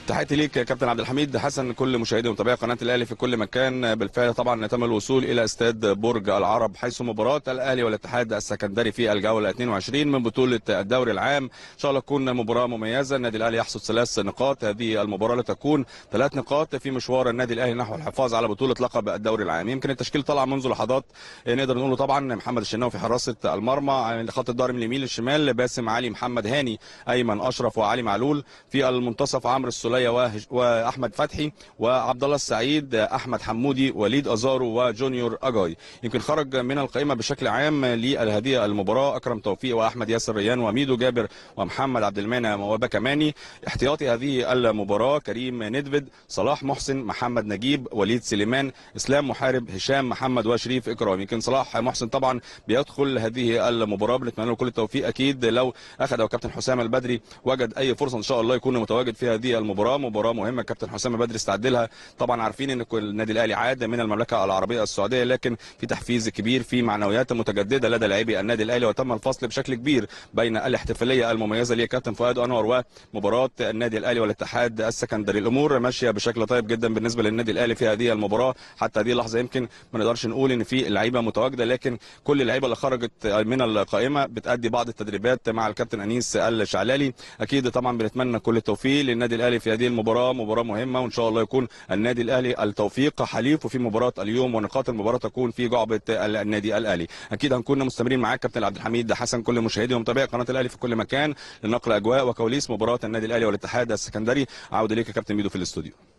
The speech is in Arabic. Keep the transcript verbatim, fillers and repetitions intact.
تحياتي ليك يا كابتن عبد الحميد حسن، كل مشاهدي ومتابعي قناه الاهلي في كل مكان. بالفعل طبعا تم الوصول الى استاد برج العرب حيث مباراه الاهلي والاتحاد السكندري في الجوله اثنين وعشرين من بطوله الدوري العام. ان شاء الله تكون مباراه مميزه. النادي الاهلي يحصد ثلاث نقاط، هذه المباراه لتكون ثلاث نقاط في مشوار النادي الاهلي نحو الحفاظ على بطوله لقب الدوري العام. يمكن التشكيل طلع منذ لحظات، نقدر نقول طبعا محمد الشناوي في حراسه المرمى، على خط الظهر من اليمين للشمال باسم علي، محمد هاني، ايمن اشرف وعلي معلول. في المنتصف عمرو السوليه واحمد فتحي وعبد الله السعيد، احمد حمودي، وليد ازارو وجونيور اجاي. يمكن خرج من القائمه بشكل عام لهذه المباراه اكرم توفيق واحمد ياسر ريان وميدو جابر ومحمد عبد المنعم وبكماني. احتياطي هذه المباراه كريم ندفد، صلاح محسن، محمد نجيب، وليد سليمان، اسلام محارب، هشام محمد وشريف اكرام. يمكن صلاح محسن طبعا بيدخل هذه المباراه، بنتمنى له كل التوفيق. اكيد لو اخذ او كابتن حسام البدري وجد اي فرصه ان شاء الله يكون متواجد في هذه المباراه. مباراه مهمه كابتن حسام البدري استعدلها. طبعا عارفين ان النادي الاهلي عاد من المملكه العربيه السعوديه، لكن في تحفيز كبير، في معنويات متجدده لدى لاعبي النادي الاهلي، وتم الفصل بشكل كبير بين الاحتفاليه المميزه لكابتن فؤاد انور ومباراه النادي الاهلي والاتحاد السكندري. الامور ماشيه بشكل طيب جدا بالنسبه للنادي الاهلي في هذه المباراه. حتى هذه اللحظه يمكن ما نقدرش نقول ان في لعيبه متواجده، لكن كل اللعيبه اللي خرجت من القائمه بتادي بعض التدريبات مع الكابتن انيس الشعلالي. اكيد طبعا بنتمنى كل التوفيق للنادي الاهلي في هذه المباراه، مباراه مهمه، وان شاء الله يكون النادي الاهلي التوفيق حليفه في مباراه اليوم، ونقاط المباراه تكون في جعبه النادي الاهلي. اكيد هنكون مستمرين معاك كابتن عبد الحميد حسن، كل مشاهدي ومتابعي قناه الاهلي في كل مكان، لنقل اجواء وكواليس مباراه النادي الاهلي والاتحاد السكندري. عوده ليك يا كابتن ميدو في الاستوديو.